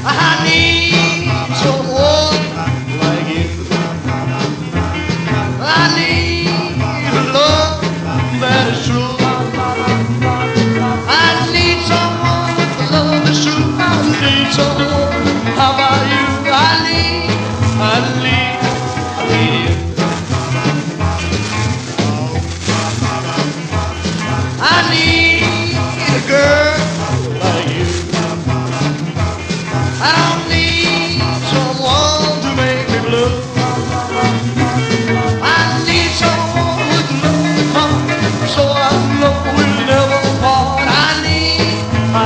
I need someone like you. I need a love that is true. I need someone with a love that's true. I need someone. How about you? I need you. I need a girl like you. I don't need someone to make me blue. I need someone with love heart, so I know we'll never part. I need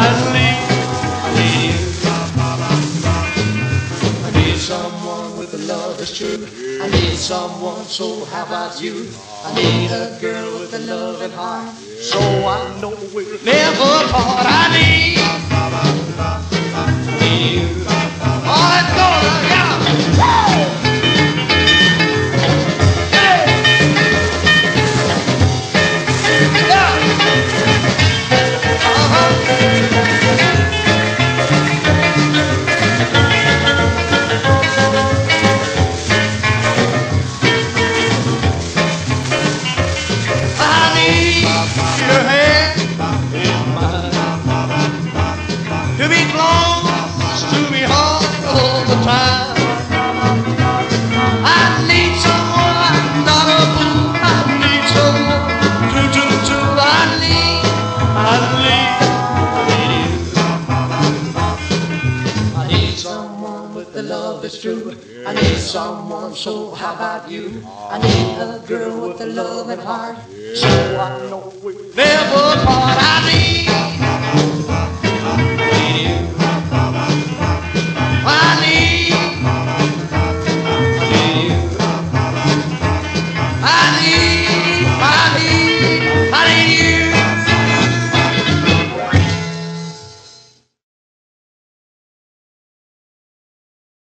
you. I need someone with a love that's true. I need someone, so how about you? I need a girl with a loving heart, so I know we'll never part. I need you. Oh, let's go now, yeah. Hey. Yeah. I need your hand in mine to be close to me all the time. I need someone, I'm not a fool. I need someone to. I need someone with the love that's true. I need someone, so how about you? I need a girl with a loving heart, so I know we'll never part.